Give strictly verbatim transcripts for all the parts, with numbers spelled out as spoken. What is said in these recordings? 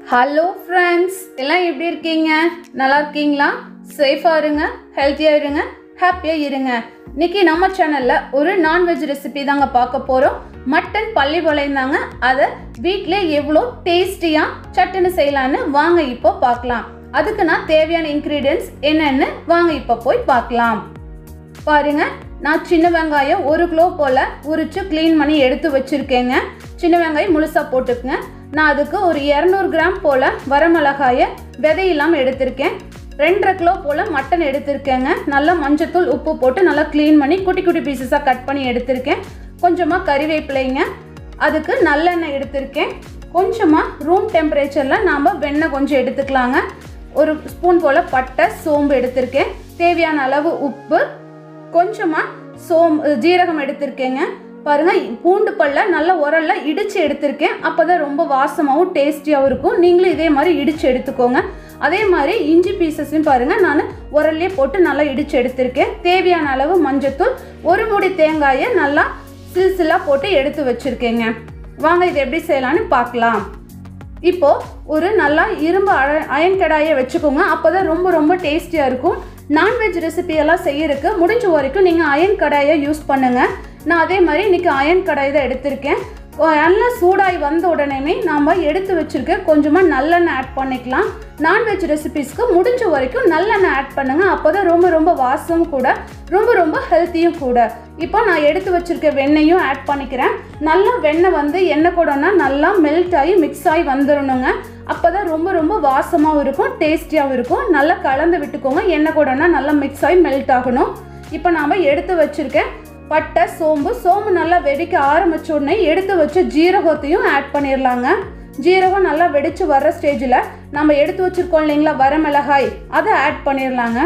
Hello friends, எல்லாம் எப்படி இருக்கீங்க? நல்லா இருக்கீங்களா? சேஃபா இருங்க, ஹெல்த்தியா இருங்க, ஹாப்பியா இருங்க. இன்னைக்கு நம்ம சேனல்ல ஒரு நான்வெஜ் ரெசிபி தாங்க பார்க்க போறோம். மட்டன் பள்ளி வளைந்தாங்க. அதை வீட்லயே எவ்வளோ டேஸ்டியா சட்டுன்னு செய்யலான்னு வாங்க இப்போ பார்க்கலாம். அதுக்கு நான் தேவையான இன்கிரீடியன்ட்ஸ் என்னன்னு வாங்க இப்போ போய் பார்க்கலாம். பாருங்க, நான் சின்ன வெங்காயம் ஒரு கிலோ போல உரிச்சு க்ளீன் பண்ணி எடுத்து வச்சிருக்கேங்க. சின்ன வெங்காயம் முழுசா போட்டுக்குங்க. நான் அதுக்கு ஒரு இரநூறு கிராம் போல வரமிளகாயை விதை இல்லாமல் எடுத்திருக்கேன். ரெண்டரை கிலோ போல மட்டன் எடுத்திருக்கேங்க. நல்லா மஞ்சத்தூள் உப்பு போட்டு நல்லா க்ளீன் பண்ணி குட்டி குட்டி பீசஸாக கட் பண்ணி எடுத்திருக்கேன். கொஞ்சமாக கறிவேப்பிலைங்க, அதுக்கு நல்லெண்ணெய் எடுத்திருக்கேன். கொஞ்சமாக ரூம் டெம்பரேச்சரில் நாம் வெண்ணெய் கொஞ்சம் எடுத்துக்கலாங்க. ஒரு ஸ்பூன் போல் பட்டை சோம்பு எடுத்திருக்கேன். தேவையான அளவு உப்பு, கொஞ்சமாக சோம்பு ஜீரகம் எடுத்திருக்கேங்க. பாருங்கள், பூண்டு பல்ல நல்லா உரல்ல இடித்து எடுத்திருக்கேன். அப்போ தான் ரொம்ப வாசமாகவும் டேஸ்டியாகவும் இருக்கும். நீங்களும் இதே மாதிரி இடித்து எடுத்துக்கோங்க. அதே மாதிரி இஞ்சி பீசஸையும் பாருங்கள், நான் உரல்லே போட்டு நல்லா இடித்து எடுத்திருக்கேன். தேவையான அளவு மஞ்சத்தூள், ஒரு மூடி தேங்காயை நல்லா சில் சில்லாக போட்டு எடுத்து வச்சுருக்கேங்க. வாங்க இது எப்படி செய்யலான்னு பார்க்கலாம். இப்போது ஒரு நல்லா இரும்பு அயன் கடாயை வச்சுக்கோங்க. அப்போ தான் ரொம்ப ரொம்ப டேஸ்டியாக இருக்கும். நான்வெஜ் ரெசிபியெல்லாம் செய்யறதுக்கு முடிஞ்ச வரைக்கும் நீங்கள் அயன் கடாயை யூஸ் பண்ணுங்கள். நான் அதே மாதிரி இன்றைக்கி அயன் கடாய் தான் எடுத்திருக்கேன். நல்லா சூடாகி வந்த உடனே நாம் எடுத்து வச்சுருக்க கொஞ்சமாக நல்லெண்ணெய் ஆட் பண்ணிக்கலாம். நான்வெஜ் ரெசிபிஸ்க்கு முடிஞ்ச வரைக்கும் நல்லெண்ணெய் ஆட் பண்ணுங்கள். அப்போ தான் ரொம்ப ரொம்ப வாசம் கூட, ரொம்ப ரொம்ப ஹெல்த்தியும் கூட. இப்போ நான் எடுத்து வச்சுருக்க வெண்ணெயும் ஆட் பண்ணிக்கிறேன். நல்லா வெண்ணெய் வந்து எண்ணெய் கூடனா நல்லா மெல்ட் ஆகி மிக்ஸ் ஆகி வந்துடணுங்க. அப்போ தான் ரொம்ப ரொம்ப வாசமாகவும் இருக்கும், டேஸ்டியாகவும் இருக்கும். நல்லா கலந்து விட்டுக்கோங்க. எண்ணெய் கூடனா நல்லா மிக்ஸ் ஆகி மெல்ட் ஆகணும். இப்போ நாம் எடுத்து வச்சுருக்கேன் பட்டை சோம்பு சோம்பு நல்லா வெடிக்க ஆரம்பிச்ச உடனே எடுத்து வச்ச ஜீரகத்தையும் ஆட் பண்ணிடலாங்க. ஜீரகம் நல்லா வெடித்து வர்ற ஸ்டேஜில் நம்ம எடுத்து வச்சுருக்கோம் இல்லைங்களா வரமிளகாய், அதை ஆட் பண்ணிடலாங்க.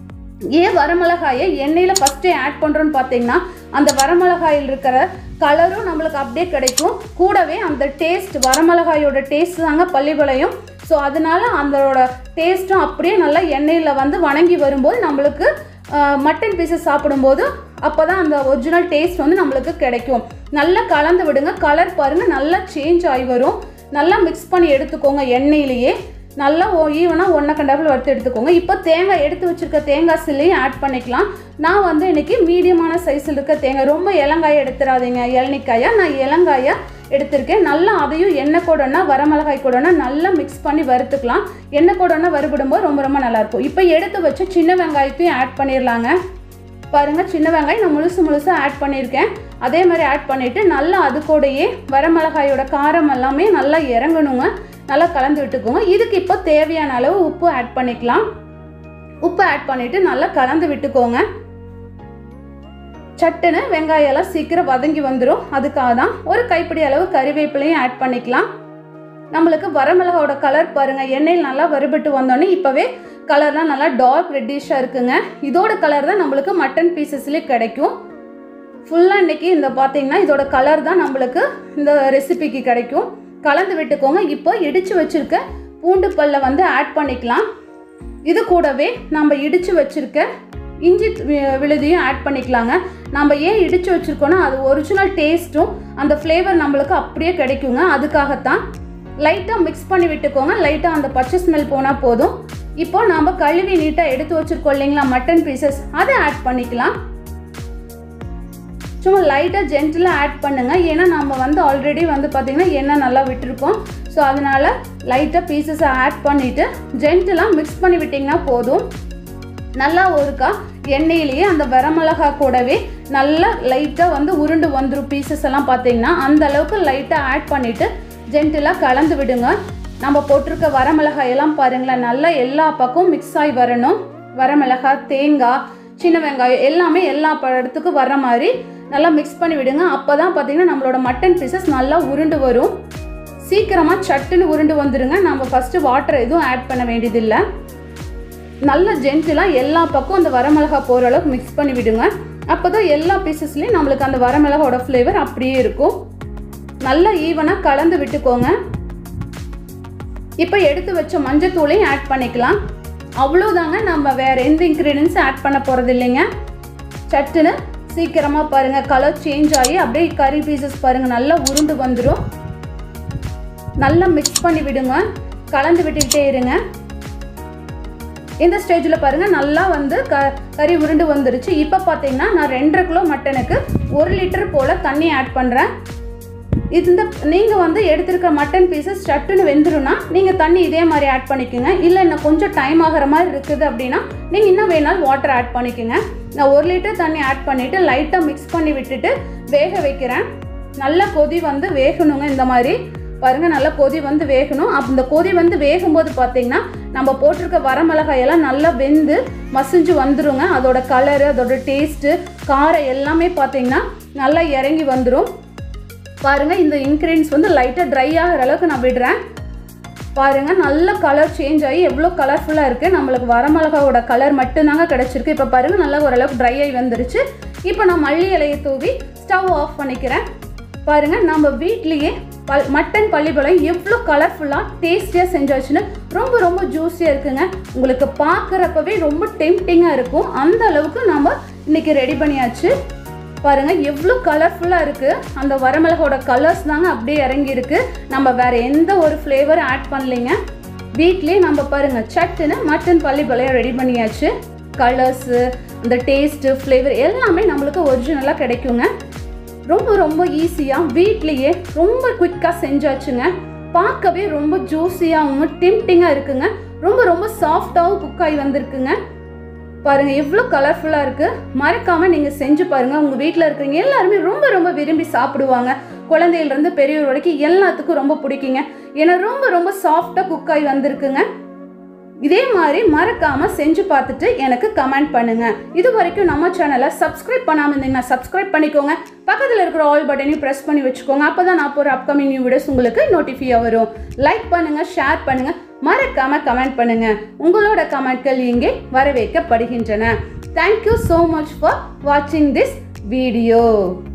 ஏன் வரமிளகாயை எண்ணெயில் ஃபஸ்ட்டே ஆட் பண்ணுறோன்னு பார்த்தீங்கன்னா அந்த வரமிளகாயில் இருக்கிற கலரும் நம்மளுக்கு அப்படியே கிடைக்கும். கூடவே அந்த டேஸ்ட், வரமிளகாயோட டேஸ்ட் தாங்க பள்ளி வளையும். ஸோ அதனால அதோட டேஸ்ட்டும் அப்படியே நல்லா எண்ணெயில் வந்து வணங்கி வரும்போது நம்மளுக்கு மட்டன் பீஸஸ் சாப்பிடும்போது அப்போ தான் அந்த ஒரிஜினல் டேஸ்ட் வந்து நம்மளுக்கு கிடைக்கும். நல்லா கலந்து விடுங்க. கலர் பாருங்கள் நல்லா சேஞ்ச் ஆகி வரும். நல்லா மிக்ஸ் பண்ணி எடுத்துக்கோங்க. எண்ணெயிலேயே நல்லா ஈவனாக ஒன்றை கண்டாப்பில் வறுத்து எடுத்துக்கோங்க. இப்போ தேங்காய் எடுத்து வச்சுருக்க தேங்காய் சில்லையும் ஆட் பண்ணிக்கலாம். நான் வந்து இன்றைக்கி மீடியமான சைஸில் இருக்க தேங்காய், ரொம்ப இளங்காயை எடுத்துடாதீங்க, இளநிக்காயாக நான் இளங்காயை எடுத்திருக்கேன். நல்லா அதையும் எண்ணெய் கூடனா வரமிளகாய் கூடனா நல்லா மிக்ஸ் பண்ணி வறுத்துக்கலாம். எண்ணெய் கூடனா வறுபடும்போது ரொம்ப ரொம்ப நல்லாயிருக்கும். இப்போ எடுத்து வச்சு சின்ன வெங்காயத்தையும் ஆட் பண்ணிடலாங்க. பாருங்கள், சின்ன வெங்காயம் நான் முழுசு முழுசாக ஆட் பண்ணியிருக்கேன். அதே மாதிரி ஆட் பண்ணிவிட்டு நல்லா அது கூடயே வரமிளகாயோட காரம் எல்லாமே நல்லா இறங்கணுங்க. நல்லா கலந்து விட்டுக்கோங்க. இதுக்கு இப்போ தேவையான அளவு உப்பு ஆட் பண்ணிக்கலாம். உப்பு ஆட் பண்ணிவிட்டு நல்லா கலந்து விட்டுக்கோங்க. சட்டுன்னு வெங்காயம் எல்லாம் சீக்கிரம் வதங்கி வந்துடும். அதுக்காக தான் ஒரு கைப்பிடி அளவு கறிவேப்பிலையும் ஆட் பண்ணிக்கலாம். நம்மளுக்கு வரமிளகாயோட கலர் பாருங்கள், எண்ணெயில் நல்லா வறுபட்டு வந்தோடனே இப்போவே கலர்லாம் நல்லா டார்க் ரெட்டிஷாக இருக்குங்க. இதோட கலர் தான் நம்மளுக்கு மட்டன் பீசஸ்லேயே கிடைக்கும். ஃபுல்லாக இன்றைக்கி இந்த பார்த்தீங்கன்னா இதோட கலர் தான் நம்மளுக்கு இந்த ரெசிபிக்கு கிடைக்கும். கலந்து விட்டுக்கோங்க. இப்போ இடித்து வச்சுருக்க பூண்டு பல்லை வந்து ஆட் பண்ணிக்கலாம். இது கூடவே நம்ம இடித்து வச்சுருக்க இஞ்சி விழுதியும் ஆட் பண்ணிக்கலாங்க. நம்ம ஏன் இடித்து வச்சுருக்கோன்னா அது ஒரிஜினல் டேஸ்ட்டும் அந்த ஃப்ளேவர் நம்மளுக்கு அப்படியே கிடைக்குங்க. அதுக்காகத்தான் லைட்டாக மிக்ஸ் பண்ணி விட்டுக்கோங்க. லைட்டாக அந்த பச்சை ஸ்மெல் போனால் போதும். இப்போ நாம் கழுவி நீட்டாக எடுத்து வச்சுருக்கோம் இல்லைங்களா மட்டன் பீசஸ், அதை ஆட் பண்ணிக்கலாம். சும்மா லைட்டாக ஜென்டிலாக ஆட் பண்ணுங்கள். ஏன்னா நம்ம வந்து ஆல்ரெடி வந்து பார்த்திங்கன்னா எண்ணெய் நல்லா விட்டுருக்கோம். ஸோ அதனால் லைட்டாக பீசஸை ஆட் பண்ணிவிட்டு ஜென்டிலாக மிக்ஸ் பண்ணி விட்டிங்கன்னா போதும். நல்லா ஒருக்கா எண்ணெயிலேயே அந்த வரமிளகா கூடவே நல்லா லைட்டாக வந்து உருண்டு வந்துடும். பீசஸ் எல்லாம் பார்த்தீங்கன்னா அந்த அளவுக்கு லைட்டாக ஆட் பண்ணிவிட்டு ஜென்டிலாக கலந்து விடுங்க. நம்ம போட்டிருக்க வரமிளகாய் எல்லாம் பாருங்களேன் நல்லா எல்லா பக்கமும் மிக்ஸ் ஆகி வரணும். வரமிளகாய், தேங்காய், சின்ன வெங்காயம் எல்லாமே எல்லா இடத்துக்கும் வர்ற மாதிரி நல்லா மிக்ஸ் பண்ணி விடுங்க. அப்போ தான் பார்த்தீங்கன்னா நம்மளோட மட்டன் பீசஸ் நல்லா உருண்டு வரும். சீக்கிரமாக சட்டுன்னு உருண்டு வந்துடுங்க. நம்ம ஃபஸ்ட்டு வாட்டர் எதுவும் ஆட் பண்ண வேண்டியதில்லை. நல்லா ஜென்டிலாக எல்லா பக்கம் அந்த வரமிளகா போகிற அளவுக்கு மிக்ஸ் பண்ணி விடுங்க. அப்போ தான் எல்லா பீசஸ்லேயும் நம்மளுக்கு அந்த வரமிளகாவோட ஃப்ளேவர் அப்படியே இருக்கும். நல்லா ஈவனாக கலந்து விட்டுக்கோங்க. இப்போ எடுத்து வச்ச மஞ்சத்தூளையும் ஆட் பண்ணிக்கலாம். அவ்வளோதாங்க, நம்ம வேறு எந்த இன்க்ரீடியன்ஸும் ஆட் பண்ண போகிறது இல்லைங்க. சட்டுன்னு சீக்கிரமாக பாருங்கள் கலர் சேஞ்ச் ஆகி அப்படியே கறி பீசஸ் பாருங்கள் நல்லா உருண்டு வந்துடும். நல்லா மிக்ஸ் பண்ணி விடுங்க. கலந்து விட்டுக்கிட்டே இருங்க. இந்த ஸ்டேஜில் பாருங்கள் நல்லா வந்து க கறி உருண்டு வந்துருச்சு. இப்போ பார்த்தீங்கன்னா நான் ரெண்டரை கிலோ மட்டனுக்கு ஒரு லிட்டர் போல் தண்ணி ஆட் பண்ணுறேன். இந்த நீங்கள் வந்து எடுத்துருக்க மட்டன் பீசஸ் சட்டுன்னு வெந்துருன்னா நீங்கள் தண்ணி இதே மாதிரி ஆட் பண்ணிக்கோங்க. இல்லை இன்னும் கொஞ்சம் டைம் ஆகிற மாதிரி இருக்குது அப்படின்னா நீங்கள் இன்னும் வேணாலும் வாட்டர் ஆட் பண்ணிக்கோங்க. நான் ஒரு லிட்டர் தண்ணி ஆட் பண்ணிவிட்டு லைட்டாக மிக்ஸ் பண்ணி விட்டுட்டு வேக வைக்கிறேன். நல்லா கொதி வந்து வேகணுங்க. இந்த மாதிரி பாருங்கள் நல்லா கொதி வந்து வேகணும். அப்போ இந்த கொதி வந்து வேகும்போது பார்த்தீங்கன்னா நம்ம போட்டிருக்க வரமிளகாயெல்லாம் நல்லா வெந்து மசிஞ்சு வந்துடுங்க. அதோட கலரு, அதோட டேஸ்ட்டு, காரம் எல்லாமே பார்த்தீங்கன்னா நல்லா இறங்கி வந்துடும். பாருங்கள் இந்த இன்க்ரீடியன்ஸ் வந்து லைட்டாக ட்ரை ஆகிற அளவுக்கு நான் விடுறேன். பாருங்கள் நல்ல கலர் சேஞ்ச் ஆகி எவ்வளோ கலர்ஃபுல்லாக இருக்குது. நம்மளுக்கு வரமிளகாவோட கலர் மட்டும்தாங்க கிடச்சிருக்கு. இப்போ பாருங்கள் நல்லா ஓரளவுக்கு ட்ரை ஆகி வந்துருச்சு. இப்போ நான் மல்லி இலையை தூவி ஸ்டவ் ஆஃப் பண்ணிக்கிறேன். பாருங்கள் நம்ம வீட்லேயே பல் மட்டன் பள்ளிப்பாளையம் எவ்வளோ கலர்ஃபுல்லாக டேஸ்டியாக செஞ்சாச்சுன்னு ரொம்ப ரொம்ப ஜூஸியாக இருக்குங்க. உங்களுக்கு பார்க்குறப்பவே ரொம்ப டெம்டிங்காக இருக்கும். அந்த அளவுக்கு நம்ம இன்றைக்கி ரெடி பண்ணியாச்சு. பாருங்கள் எவ்வளோ கலர்ஃபுல்லாக இருக்குது. அந்த வரமிளகோட கலர்ஸ் தாங்க அப்படியே இறங்கியிருக்கு. நம்ம வேறு எந்த ஒரு ஃப்ளேவரும் ஆட் பண்ணலைங்க. வீட்லேயே நம்ம பாருங்கள் சட்டுன்னு மட்டன் பள்ளிப்பாளையம் ரெடி பண்ணியாச்சு. கலர்ஸு, அந்த டேஸ்ட்டு, ஃப்ளேவர் எல்லாமே நம்மளுக்கு ஒரிஜினலாக கிடைக்குங்க. ரொம்ப ரொம்ப ஈஸியாக வீட்லேயே ரொம்ப குயிக்காக செஞ்சாச்சுங்க. பார்க்கவே ரொம்ப ஜூஸியாகவும் டெம்டிங்காக இருக்குங்க. ரொம்ப ரொம்ப சாஃப்டாகவும் குக்காகி வந்திருக்குங்க. பாருங்கள் எவ்வளோ கலர்ஃபுல்லாக இருக்குது. மறக்காமல் நீங்கள் செஞ்சு பாருங்கள். உங்கள் வீட்டில் இருக்கிறவங்க எல்லாருமே ரொம்ப ரொம்ப விரும்பி சாப்பிடுவாங்க. குழந்தையிலேருந்து பெரியவர் வரைக்கும் எல்லாத்துக்கும் ரொம்ப பிடிக்குங்க. ஏன்னா ரொம்ப ரொம்ப சாஃப்டாக குக்காகி வந்திருக்குங்க. இதே மாதிரி மறக்காமல் செஞ்சு பார்த்துட்டு எனக்கு கமெண்ட் பண்ணுங்கள். இது வரைக்கும் நம்ம சேனலை சப்ஸ்கிரைப் பண்ணாமல் இருந்தீங்கன்னா சப்ஸ்கிரைப் பண்ணிக்கோங்க. பக்கத்தில் இருக்கிற ஆல் பட்டனையும் ப்ரெஸ் பண்ணி வச்சுக்கோங்க. அப்போ தான் நான் போகிற அப்கமிங் நியூ வீடியோஸ் உங்களுக்கு நோட்டிஃபையாக வரும். லைக் பண்ணுங்கள், ஷேர் பண்ணுங்கள், மறக்காமல் கமெண்ட் பண்ணுங்கள். உங்களோட கமெண்ட்கள் இங்கே வரவேற்கப்படுகின்றன. தேங்க்யூ ஸோ மச் ஃபார் வாட்சிங் திஸ் வீடியோ.